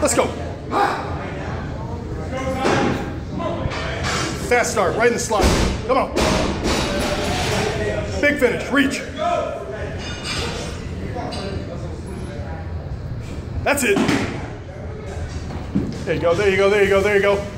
Let's go. Fast start, right in the slide. Come on. Big finish, reach. That's it. There you go, there you go, there you go, there you go.